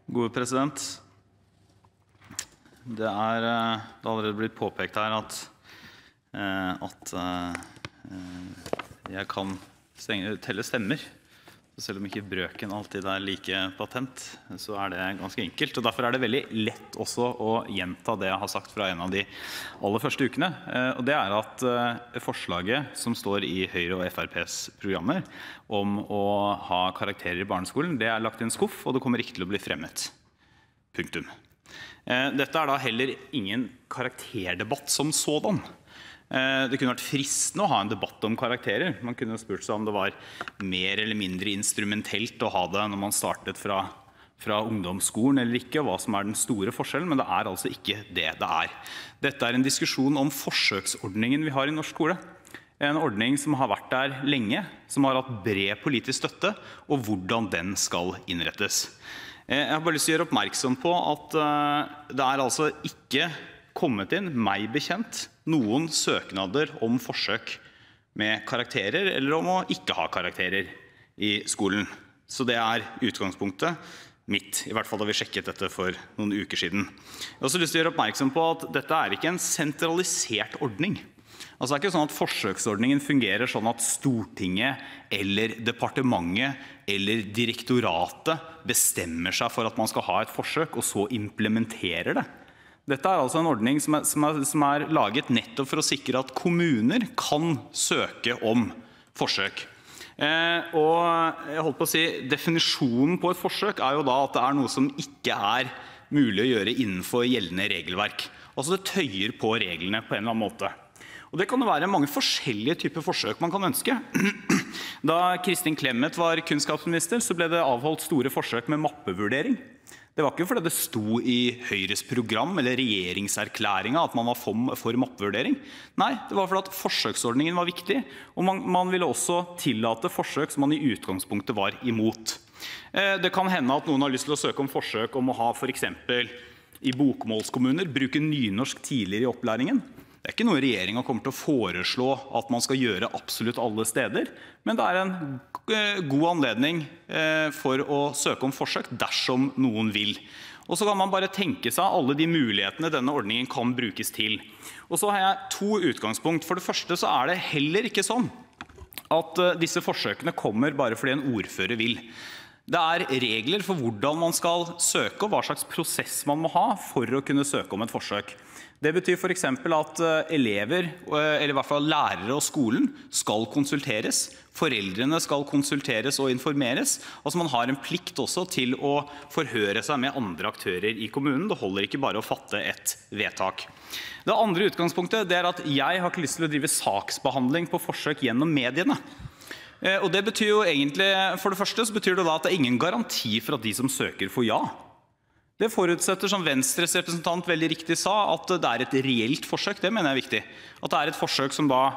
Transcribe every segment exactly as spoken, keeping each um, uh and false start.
Gode president. Det er, det har allerede blitt påpekt her at, at jeg kan stenge, telle stemmer. Selv om ikke brøken alltid er like patent, så er det ganske enkelt. Og derfor er det veldig lett også å gjenta det jeg har sagt fra en av de aller første ukene. Og det er at forslaget som står i Høyre og F R P's programmer om å ha karakterer i barneskolen, det er lagt i en skuff, og det kommer ikke til å bli fremmet. Punktum. Dette er da heller ingen karakterdebatt som sådan. Det kunne vært fristende å ha en debatt om karakterer. Man kunne spurt seg om det var mer eller mindre instrumentelt å ha det når man startet fra, fra ungdomsskolen eller ikke, og hva som er den store forskjellen, men det er altså ikke det det er. Dette er en diskusjon om forsøksordningen vi har i norsk skole. En ordning som har vært der lenge, som har hatt bred politisk støtte, og hvordan den skal innrettes. Jeg har bare lyst til å gjøre oppmerksom på at det er altså ikke kommet inn, meg bekjent, noen søknader om forsøk med karakterer eller om å ikke ha karakterer i skolen. Så det er utgangspunktet mitt, i hvert fall da vi sjekket dette for noen uker siden. Jeg har også lyst til å gjøre oppmerksom på at dette er ikke en sentralisert ordning. Altså det er ikke sånn at forsøksordningen fungerer sånn at Stortinget eller departementet eller direktoratet bestemmer seg for at man skal ha et forsøk og så implementerer det. Dette er altså en ordning som er, som, er, som er laget nettopp for å sikre at kommuner kan søke om forsøk. Eh, og jeg holdt på å si, definisjonen på et forsøk er jo da at det er noe som ikke er mulig å gjøre innenfor gjeldende regelverk. Altså det tøyer på reglene på en eller annen måte. Og det kan være mange forskjellige typer forsøk man kan ønske. Da Kristin Clemet var kunnskapsminister, så ble det avholdt store forsøk med mappevurdering. Det var ikke fordi det sto i Høyres program eller regjeringserklæringen at man var for, for mappevurdering. Nei, det var fordi at forsøksordningen var viktig, og man, man ville også tillate forsøk som man i utgangspunktet var imot. Det kan hende at noen har lyst til å søke om forsøk om å ha for eksempel i bokmålskommuner bruke nynorsk tidligere i opplæringen. Det er ikke noe regjeringen kommer til å foreslå at man skal gjøre absolutt alle steder, men det er en god anledning for å søke om forsøk dersom noen vil. Og så kan man bare tenke seg alle de mulighetene denne ordningen kan brukes til. Og så har jeg to utgangspunkt. For det første så er det heller ikke sånn at disse forsøkene kommer bare fordi en ordfører vil. Det er regler for hvordan man skal søke og hva slags prosess man må ha for å kunne søke om et forsøk. Det betyr for eksempel at elever, eller i hvert fall lærere og skolen, skal konsulteres. Foreldrene skal konsulteres og informeres. Altså man har en plikt også til å forhøre seg med andre aktører i kommunen. Det holder ikke bare å fatte et vedtak. Det andre utgangspunktet det er at jeg har ikke lyst til å drive saksbehandling på forsøk gjennom mediene. Og det betyr jo egentlig, for det første så betyr det da at det er ingen garanti for at de som søker får ja. Det forutsetter, som Venstres representant veldig riktig sa, at det er et reelt forsøk. Det mener jeg er viktig. At det er et forsøk som da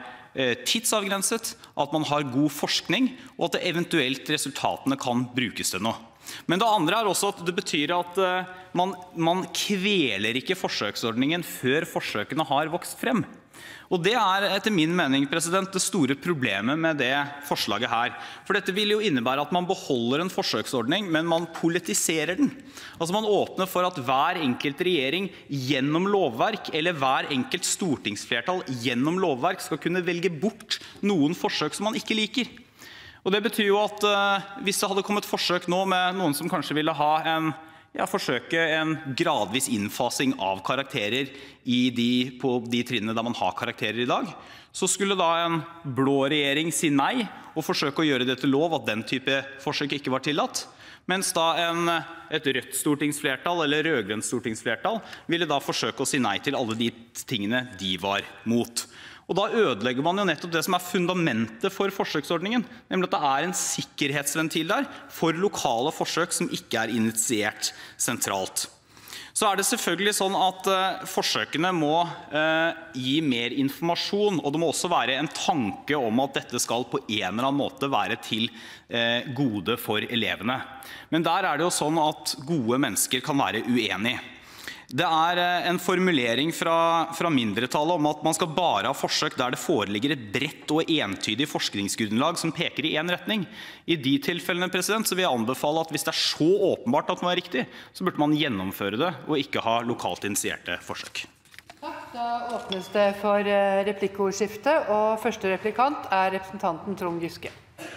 er tidsavgrenset, at man har god forskning, og at det eventuelt resultatene kan brukes til noe. Men det andre er også at det betyr at man, man kveler ikke forsøksordningen før forsøkene har vokst frem. Og det er etter min mening, president, det store problemet med det forslaget her. For dette vil jo innebære at man beholder en forsøksordning, men man politiserer den. Altså man åpner for at hver enkelt regjering gjennom lovverk, eller hver enkelt stortingsflertall gjennom lovverk skal kunne velge bort noen forsøk som man ikke liker. Og det betyr jo at uh, hvis det hadde kommet forsøk nå med noen som kanskje ville ha en Ja, forsøke en gradvis innfasing av karakterer i de, på de trinnene der man har karakterer i dag, så skulle da en blå regjering si nei og forsøke å gjøre det til lov at den type forsøk ikke var tillatt, mens da en, et rødt stortingsflertall eller rødgrønt stortingsflertall ville da forsøke å si nei til alle de tingene de var mot. Og da ødelegger man jo nettopp det som er fundamentet for forsøksordningen, nemlig at det er en sikkerhetsventil der for lokale forsøk som ikke er initiert sentralt. Så er det selvfølgelig sånn at uh, forsøkene må uh, gi mer informasjon, og det må også være en tanke om at dette skal på en eller annen måte være til uh, gode for elevene. Men der er det jo sånn at gode mennesker kan være uenige. Det er en formulering fra, fra mindretallet om at man skal bare ha forsøk der det foreligger et bredt og entydig forskningsgrunnlag som peker i en retning. I de tilfellene president, så vil jeg anbefale at hvis det er så åpenbart at det er riktig, så burde man gjennomføre det og ikke ha lokalt initierte forsøk. Takk, da åpnes det for replikkordskifte, og første replikant er representanten Trond Giske.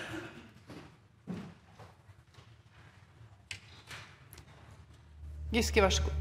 Giske, vær så god.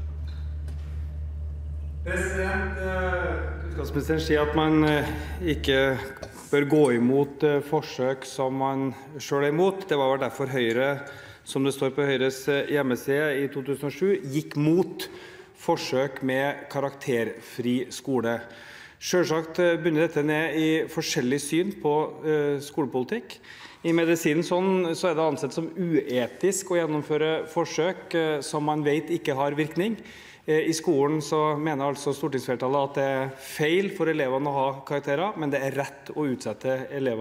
President, Kunnskapsministeren sier at man ikke bør gå imot forsøk som man selv er imot. Det var vel derfor Høyre, som det står på Høyres hjemmeside i to tusen og sju, gikk mot forsøk med karakterfri skole. Selvsagt bunner dette ned i forskjellig syn på skolepolitikk. I medisinen sånn, så er det ansett som uetisk å gjennomføre forsøk som man vet ikke har virkning. I skolen så mener altså stortingsflertallet at det er feil for elevene å ha karakterer, men det er rett å utsette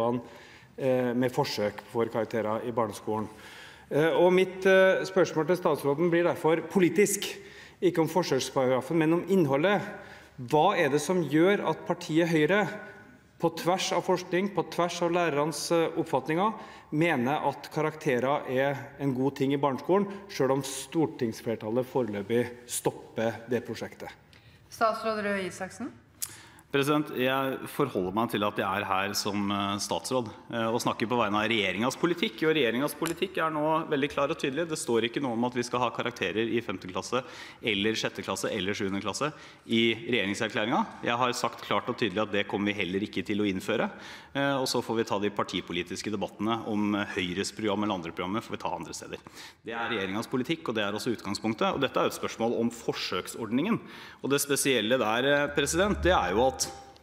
elevene med forsøk for karakterer i barneskolen. Og mitt spørsmål til statsråden blir derfor politisk, ikke om forsøksparagrafen, men om innholdet. Hva er det som gjør at partiet Høyre, på tvers av forskning, på tvers av lærernes oppfatninger, mener at karakterer er en god ting i barneskolen, selv om stortingsflertallet foreløpig stopper det prosjektet? Statsråd Røe Isaksen. President, jeg forholder meg til at jeg er her som statsråd og snakker på vegne av regjeringens politikk. Og regjeringens politikk er nå veldig klar og tydelig. Det står ikke noe om at vi skal ha karakterer i femte klasse eller sjette klasse eller sjuende klasse i regjeringserklæringen. Jeg har sagt klart og tydelig at det kommer vi heller ikke til å innføre. Og så får vi ta de partipolitiske debattene om Høyres program eller andre programmer får vi ta andre steder. Det er regjeringens politikk, og det er også utgangspunktet. Og dette er jo et spørsmål om forsøksordningen. Og det spesielle der, president, det er jo at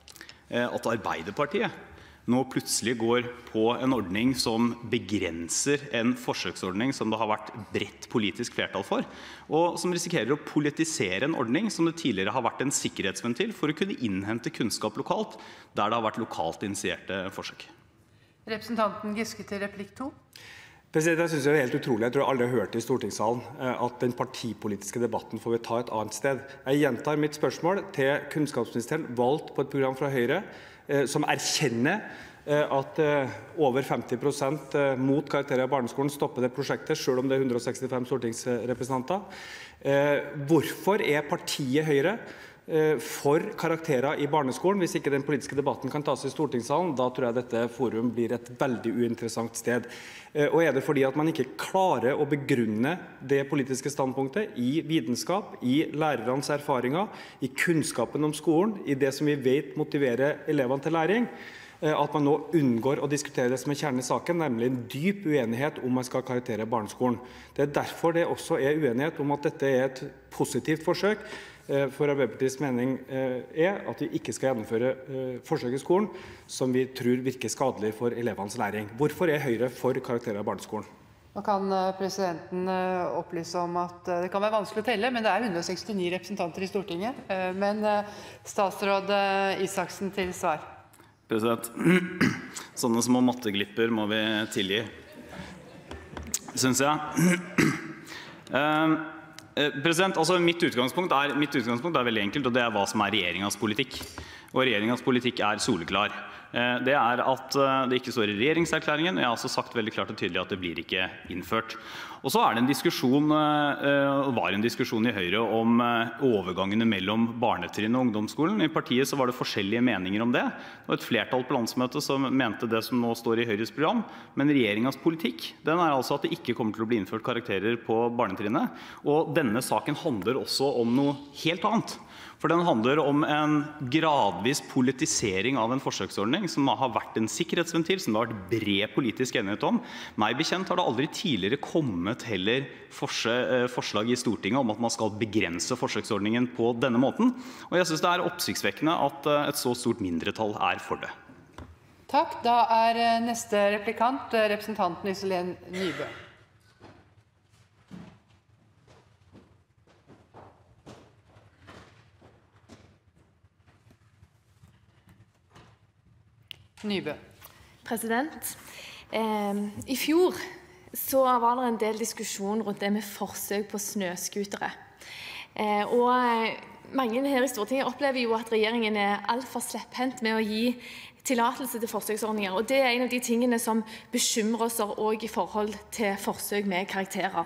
at Arbeiderpartiet nå plutselig går på en ordning som begrenser en forsøksordning som det har vært bredt politisk flertall for, og som risikerer å politisere en ordning som det tidligere har vært en sikkerhetsventil for å kunne innhente kunnskap lokalt, der det har vært lokalt initierte forsøk. Representanten Giske til replikk to. President, jeg synes det er helt utrolig. Jeg tror alle har hørt i stortingssalen at den partipolitiske debatten får vi ta et annet sted. Jeg gjentar mitt spørsmål til kunnskapsministeren, valgt på et program fra Høyre, som erkjenner at over femti prosent mot karakterer i barneskolen stopper det prosjektet, selv om det er hundre og sekstifem stortingsrepresentanter. Hvorfor er partiet Høyre for karakterer i barneskolen, hvis ikke den politiske debatten kan tas i stortingssalen? Da tror jeg dette forum blir et veldig uinteressant sted. Og er det fordi at man ikke klarer å begrunne det politiske standpunktet i vitenskap, i lærernes erfaringer, i kunnskapen om skolen, i det som vi vet motiverer elevene til læring, at man nå unngår å diskutere det som er kjernen i saken, nemlig en dyp uenighet om man skal ha karakterer i barneskolen. Det er derfor det også er uenighet om at dette er et positivt forsøk. For Arbeiderpartiets mening er at vi ikke skal gjennomføre forsøk i skolen som vi tror virker skadelig for elevenes læring. Hvorfor er Høyre for karakterer i barneskolen? Nå kan presidenten opplyse om at det kan være vanskelig å telle, men det er hundre og sekstini representanter i Stortinget. Men statsråd Isaksen til svar. President, sånne små matteglipper må vi tilgi, synes jeg. President, altså mitt utgangspunkt er, mitt utgangspunkt er veldig enkelt, og det er hva som er regjeringens politikk. Og regjeringens politikk er soleklar. Det er at det ikke står i regjeringserklæringen, og jeg har også sagt veldig klart og tydelig at det blir ikke innført. Og så er det en diskusjon, var en diskusjon i Høyre om overgangene mellom barnetrinn og ungdomsskolen. I partiet så var det forskjellige meninger om det. Det var et flertall på landsmøtet som mente det som nå står i Høyres program, men regjeringens politikk, den er altså at det ikke kommer til å bli innført karakterer på barnetrinnet. Og denne saken handler også om noe helt annet. For den handler om en gradvis politisering av en forsøksordning som har vært en sikkerhetsventil, som det har vært bred politisk enighet om. Meg bekjent har det aldri tidligere kommet heller forslag i Stortinget om at man skal begrense forsøksordningen på denne måten. Og jeg synes det er oppsiktsvekkende at et så stort mindretall er for det. Takk. Da er neste replikant representanten Iselin Nybø. Nybø. President, eh, i fjor så var det en del diskusjon rundt det med forsøk på snøskutere. Eh, og mange her i Stortinget opplever jo at regjeringen er alt for slepphendt med å gi tillatelse til forsøksordninger, og det er en av de tingene som bekymrer oss også i forhold til forsøk med karakterer.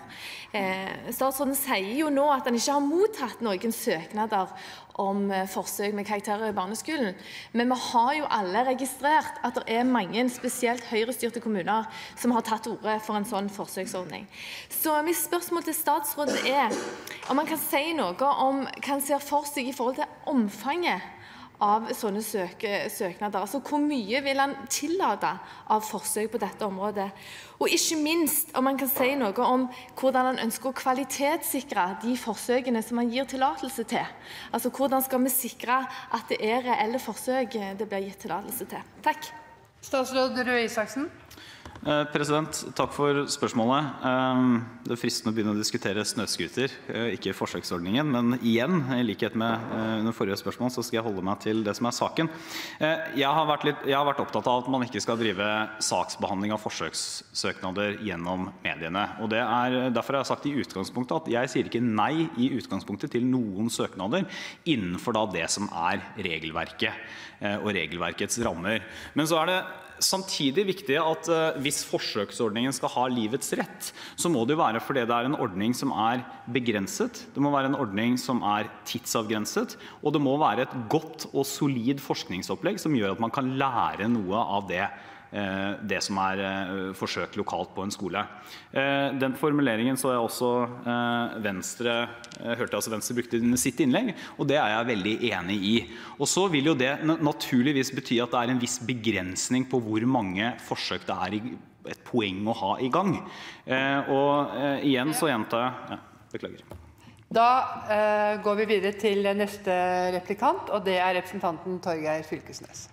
Eh, statsråden sier jo nå at han ikke har mottatt noen søknader om forsøk med karakterer i barneskolen, men vi har jo alle registrert at det er mange, spesielt høyrestyrte kommuner, som har tatt ordet for en sånn forsøksordning. Så mitt spørsmål til statsråden er om han kan si noe om hva han ser for seg i forhold til omfanget av sånne søk søknader. Altså, hvor mye vil han tillate av forsøk på dette området? Og ikke minst om han kan si noe om hvordan han ønsker å kvalitetssikre de forsøkene som han gir tillatelse til. Altså, hvordan skal vi sikre at det er reelle forsøk det blir gitt tillatelse til? Takk. Statsråd Røe Isaksen. Eh, president, takk for spørsmålet. Eh, det er fristende å begynne å diskutere snøskuter, eh, ikke forsøksordningen, men igjen, i likhet med eh, under forrige spørsmål, så skal jeg holde meg til det som er saken. Eh, jeg, har vært litt, jeg har vært opptatt av at man ikke skal drive saksbehandling av forsøkssøknader gjennom mediene. Og det er, derfor har jeg sagt i utgangspunktet at jeg sier ikke nei i utgangspunktet til noen søknader innenfor da det som er regelverket eh, og regelverkets rammer. Men så er det samtidig viktig at uh, hvis forsøksordningen skal ha livets rett, så må det jo være fordi det er en ordning som er begrenset, det må være en ordning som er tidsavgrenset, og det må være et godt og solid forskningsopplegg som gjør at man kan lære noe av det, uh, det som er uh, forsøkt lokalt på en skole. Uh, den formuleringen så jeg også uh, Venstre, uh, hørte jeg også Venstre brukte i sitt innlegg, og det er jeg veldig enig i. Og så vil jo det naturligvis bety at det er en viss begrensning på hvor mange forsøk det er i et poeng å ha i gang. Eh, og eh, igjen så gjentar jeg, ja, beklager. Da eh, går vi videre til neste replikant, og det er representanten Torgeir Fylkesnes.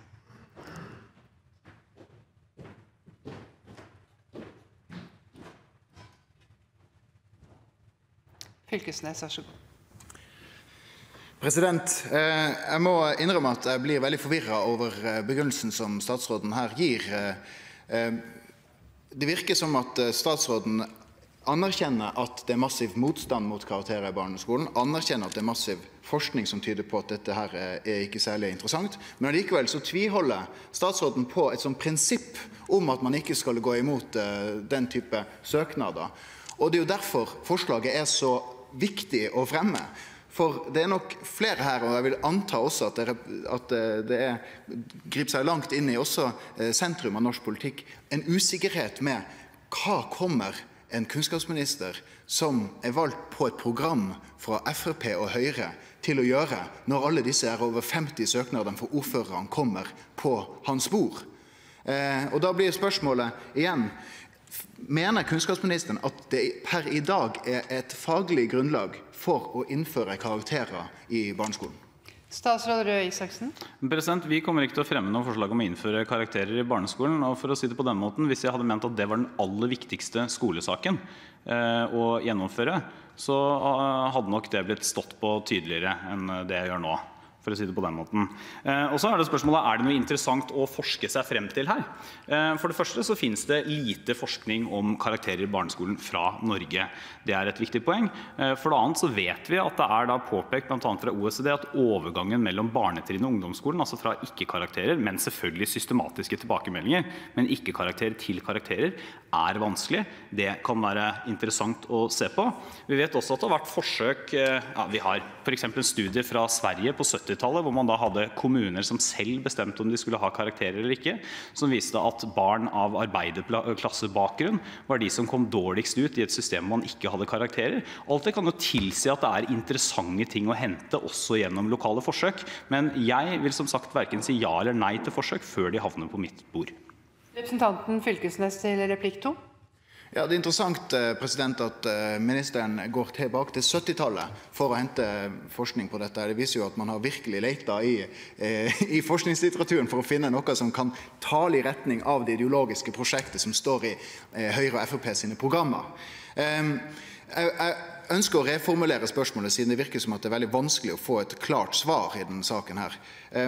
Fylkesnes, vær så god. President, jeg må innrømme at jeg blir veldig forvirret over begrunnelsen som statsråden her gir. Det virker som at statsråden anerkjenner at det er massiv motstand mot karakterer i barneskolen, anerkjenner at det er massiv forskning som tyder på at dette her er ikke særlig interessant, men likevel så tviholder statsråden på et sånt prinsipp om at man ikke skal gå imot den type søknader. Og det er jo derfor forslaget er så viktig å fremme. For det er nok flere her, og jeg vil anta også at det, at det er, griper seg langt inn i også sentrum av norsk politikk, en usikkerhet med hva kommer en kunnskapsminister som er valgt på et program fra F R P og Høyre til å gjøre når alle disse er over femti søknader for ordførerne kommer på hans bord. Eh, og da blir spørsmålet igjen, mener kunnskapsministeren at det per i dag er et faglig grunnlag for å innføre karakterer i barneskolen? Statsråd Røe Isaksen. President, vi kommer ikke til å fremme noen forslag om å innføre karakterer i barneskolen, og for å si det på den måten, hvis jeg hadde ment at det var den aller viktigste skolesaken eh, å gjennomføre, så hadde nok det blitt stått på tydeligere enn det jeg gjør nå, for å si det på den måten. Eh, og så er det spørsmålet, er det noe interessant å forske seg frem til her? Eh, for det første så finnes det lite forskning om karakterer i barneskolen fra Norge. Det er et viktig poeng. Eh, for det annet så vet vi at det er da påpekt blant annet fra O E C D at overgangen mellom barnetrinn og ungdomsskolen, altså fra ikke-karakterer, men selvfølgelig systematiske tilbakemeldinger, men ikke-karakterer til karakterer, er vanskelig. Det kan være interessant å se på. Vi vet også at det har vært forsøk, eh, ja, vi har for eksempel en studie fra Sverige på syttitallet, hvor man da hadde kommuner som selv bestemte om de skulle ha karakterer eller ikke, som viste at barn av arbeiderklassebakgrunn var de som kom dårligst ut i et system hvor man ikke hadde karakterer. Alt det kan jo tilsi at det er interessante ting å hente også gjennom lokale forsøk, men jeg vil som sagt hverken si ja eller nei til forsøk før de havner på mitt bord. Representanten Fylkesnes til replikk to. Ja, det er interessant, president, at ministeren går tilbake til syttitallet for å hente forskning på dette. Det viser jo at man har virkelig leita i, i forskningslitteraturen for å finne noe som kan tale i retning av det ideologiske prosjektet som står i Høyre og F R P sine programmer. Jeg ønsker å reformulere spørsmålet, siden det virker som at det er veldig vanskelig å få et klart svar i denne saken her.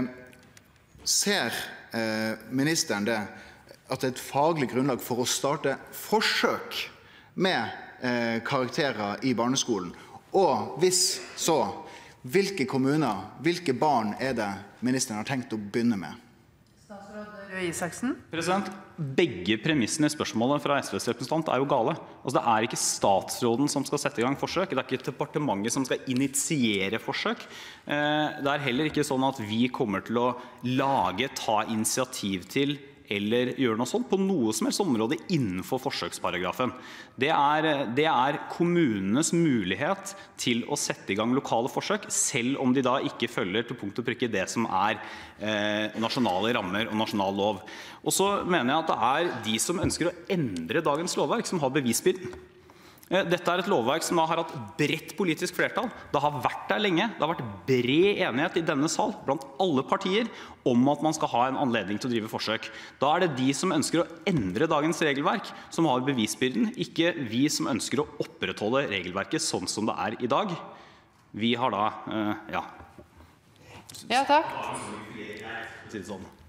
Ser ministeren det at det er et faglig grunnlag for å starte forsøk med eh, karakterer i barneskolen, Og hvis så, hvilke kommuner, hvilke barn er det ministeren har tenkt å begynne med? Statsråd Røe Isaksen. President, begge premissene i spørsmålet fra SVs representant er jo gale. Altså, det er ikke statsråden som skal sette i gang forsøk, det er ikke departementet som skal initiere forsøk. Det er heller ikke sånn at vi kommer til å lage, ta initiativ til eller gjøre noe sånt på noe som helst område innenfor forsøksparagrafen. Det er, det er kommunenes mulighet til å sette i gang lokale forsøk, selv om de da ikke følger til punkt og prikke det som er eh, nasjonale rammer og nasjonal lov. Og så mener jeg at det er de som ønsker å endre dagens lovverk som har bevisbyrden. Dette er et lovverk som har hatt bredt politisk flertall. Det har vært der lenge. Det har vært bred enighet i denne sal blant alle partier om at man skal ha en anledning til å drive forsøk. Da er det de som ønsker å endre dagens regelverk som har bevisbyrden, ikke vi som ønsker å opprettholde regelverket sånn som det er i dag. Vi har da, uh, ja. Ja, takk.